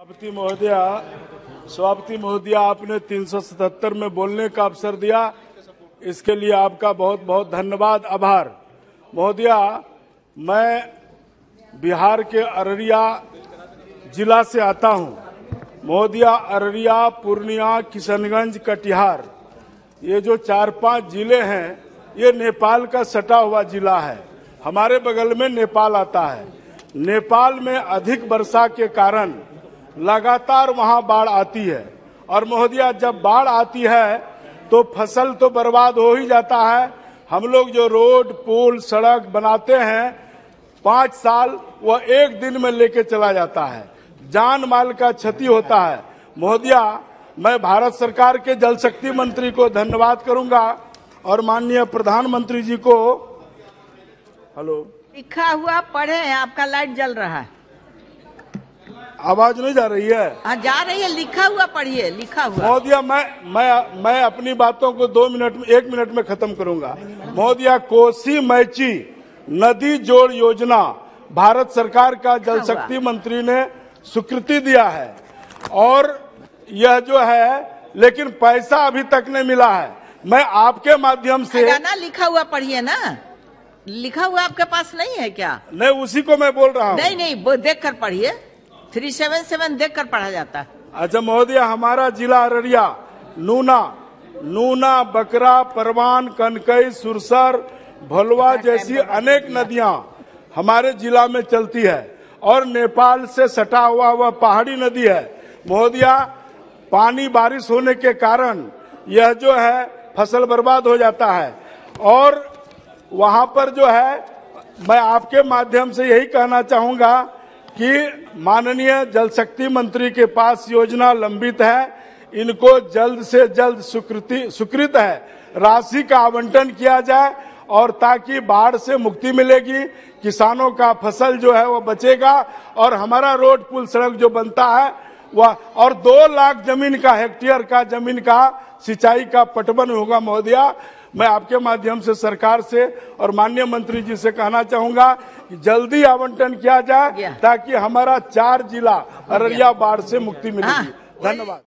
सभापति महोदया, आपने 377 में बोलने का अवसर दिया, इसके लिए आपका बहुत बहुत धन्यवाद, आभार। महोदया, मैं बिहार के अररिया जिला से आता हूं। महोदया, अररिया, पूर्णिया, किशनगंज, कटिहार, ये जो 4-5 जिले हैं, ये नेपाल का सटा हुआ जिला है। हमारे बगल में नेपाल आता है। नेपाल में अधिक वर्षा के कारण लगातार वहां बाढ़ आती है, और महोदया, जब बाढ़ आती है तो फसल तो बर्बाद हो ही जाता है। हम लोग जो रोड, पुल, सड़क बनाते हैं, 5 साल वह 1 दिन में लेके चला जाता है, जान माल का क्षति होता है। महोदया, मैं भारत सरकार के जल शक्ति मंत्री को धन्यवाद करूंगा और माननीय प्रधानमंत्री जी को। हेलो, लिखा हुआ पढ़े, आपका लाइट जल रहा है। आवाज नहीं जा रही है? हाँ, जा रही है, लिखा हुआ पढ़िए, लिखा हुआ। महोदया, मैं अपनी बातों को 1 मिनट में खत्म करूंगा। महोदया, कोसी मैची नदी जोड़ योजना भारत सरकार का जल शक्ति मंत्री ने स्वीकृति दिया है, और यह जो है, लेकिन पैसा अभी तक नहीं मिला है। मैं आपके माध्यम से ना लिखा हुआ पढ़िए ना, लिखा हुआ आपके पास नहीं है क्या? नहीं, उसी को मैं बोल रहा हूँ। नहीं, देख कर पढ़िए, 377 देख कर पढ़ा जाता है। अच्छा महोदया, हमारा जिला अररिया नूना, बकरा, परवान, कनकई, सुरसर, भलुआ जैसी अनेक नदियां हमारे जिला में चलती है, और नेपाल से सटा हुआ वह पहाड़ी नदी है। महोदया, पानी बारिश होने के कारण यह जो है फसल बर्बाद हो जाता है, और वहां पर जो है, मैं आपके माध्यम से यही कहना चाहूंगा कि माननीय जल शक्ति मंत्री के पास योजना लंबित है, इनको जल्द से जल्द स्वीकृत है, राशि का आवंटन किया जाए, और ताकि बाढ़ से मुक्ति मिलेगी, किसानों का फसल जो है वो बचेगा, और हमारा रोड, पुल, सड़क जो बनता है वह, और 2 लाख हेक्टेयर का जमीन का सिंचाई का पटवन होगा। महोदया, मैं आपके माध्यम से सरकार से और माननीय मंत्री जी से कहना चाहूंगा कि जल्दी आवंटन किया जाए, ताकि हमारा 4 जिला अररिया बाढ़ से मुक्ति मिलेगी। धन्यवाद।